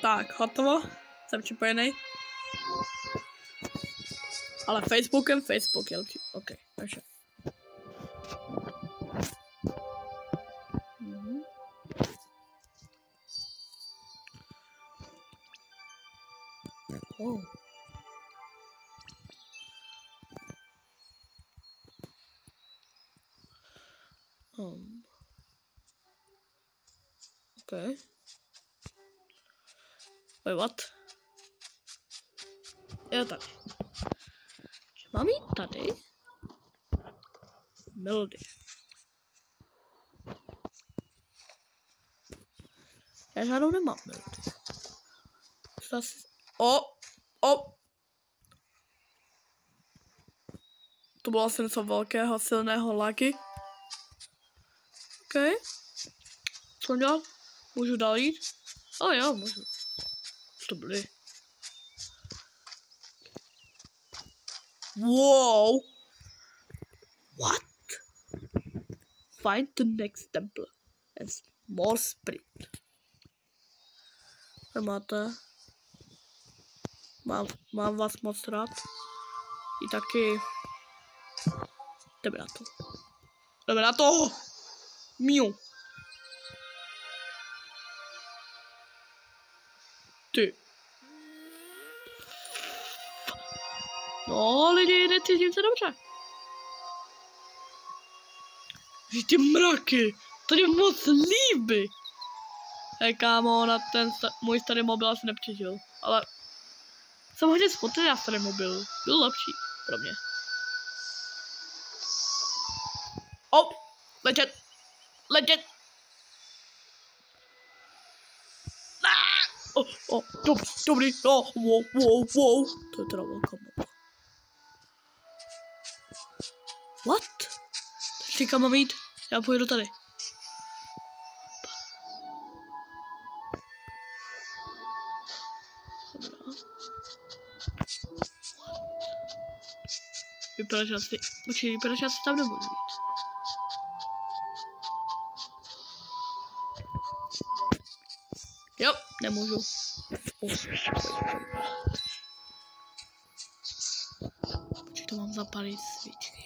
Tak, hotovo. Jsem připojený. Ale Facebook je lepší. OK, takže. Oh. Okay. Wait, what? Jo, tak. Mám jít tady? Melody. Já žádnou nemám melody. To bylo asi něco velkého, silného lagy. OK. Co dělat? Můžu dál jít? Jo, můžu. Co to byly? Wow! What? Find the next temple and more spirit. Máte. Mám vás moc rád. I taky. Jdeme na to! Miu. Ty. No, lidi, necítím se dobře. Že ty mraky, to je moc líbí. Hej, kámo, na ten můj starý mobil asi nepřežil, ale jsem hodně spotený na starý mobil. Byl lepší pro mě. Letět. Dobrý, wow. To je teda velká mapa. What? Teď kam mám jít? Já pojedu tady. Vypadá, že asi tam nemůžu jít. Jo, nemůžu. Počkej, to mám zapalit svíčky.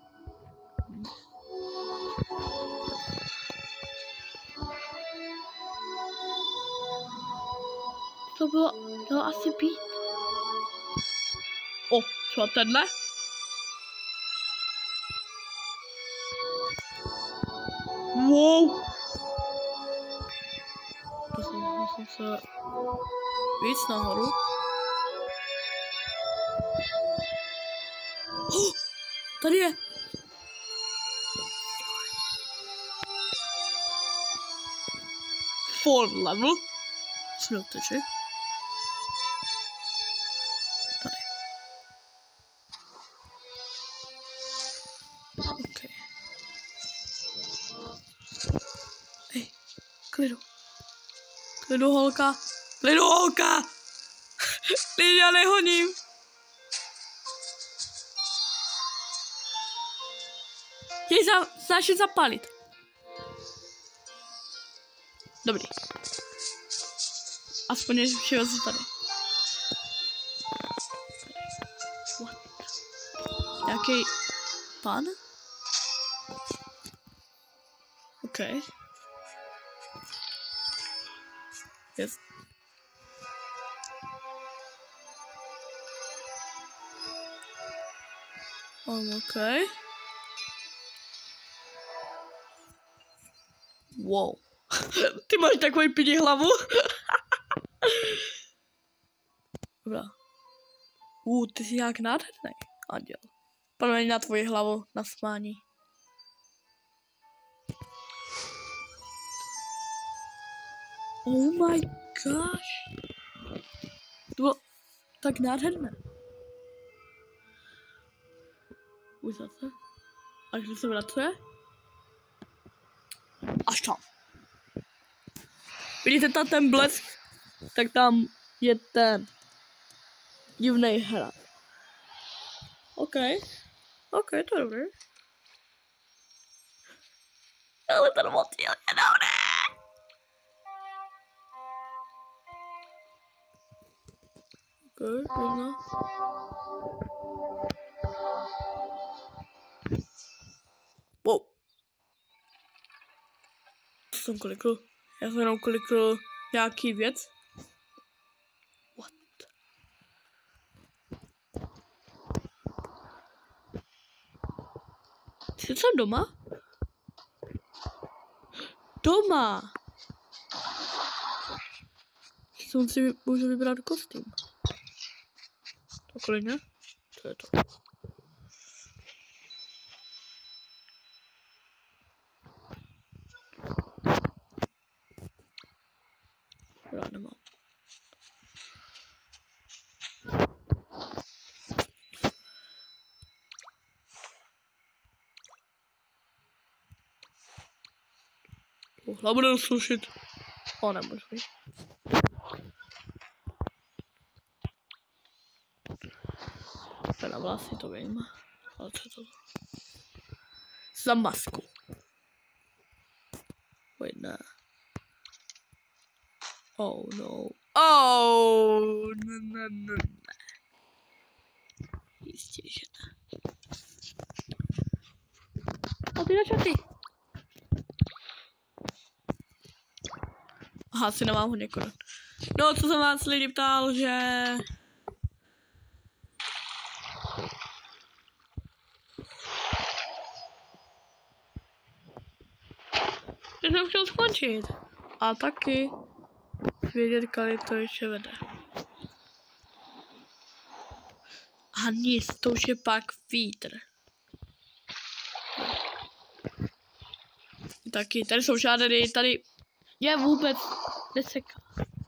To bylo asi být. Třeba tenhle? Wow! Musím se víc nahoru. Tady je! Full level. Jsme oteči. Tady. OK. Hej, klidu. Klidu, holka. Lidi, já nehoním. Jej začít zapálit. Dobrý. Aspoň je všeho si tady. What? Jaký pan? OK. Yes. OK. Wow. Ty máš takový pidi hlavu. Dobrá. Ty jsi nějak nádherný, anděl. Promiň na tvoji hlavu, na smání. Oh my gosh. To bylo tak nádherné. Už zase. A když se vracuje? Až tam. Vidíte tam ten blesk? Tak tam je ten divnej hrad. OK, to je dobré. Ale ten motil je dobré. Možná. Wow. Co jsem klikl? Já jsem jenom klikl nějaký věc. What? Jsi jsem doma? Doma! Jsem si můžu vybrat kostým. To klidně? To je to. Já nemám. Budu slušit. O, nemůžu jít. Na vlasy to vím. Ale co to? Za masku. Wait, ne. Oh no. Oh, ne. Jistě, že ne. A ty na čaty. Aha, si nemám hodně korun. No, co jsem vás lidi ptal, že... Já jsem chtěl skončit. A taky vědět, kdy to ještě vede. A nic, to už je pak vítr. Taky, tady jsou žádné, tady je vůbec neseká.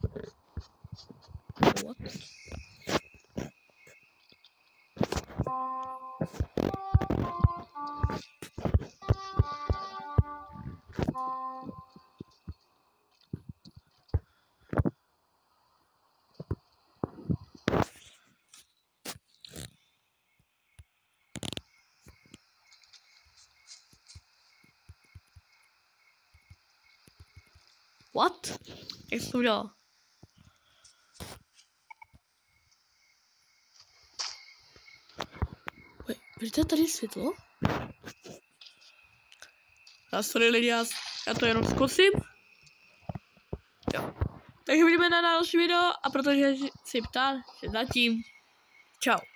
What? What? Jak jsi to udělal? Vidíte tady světlo? Sorry lidi, já to jenom zkusím. Jo. Takže vidíme na další video a protože si ptal, že zatím. Čau.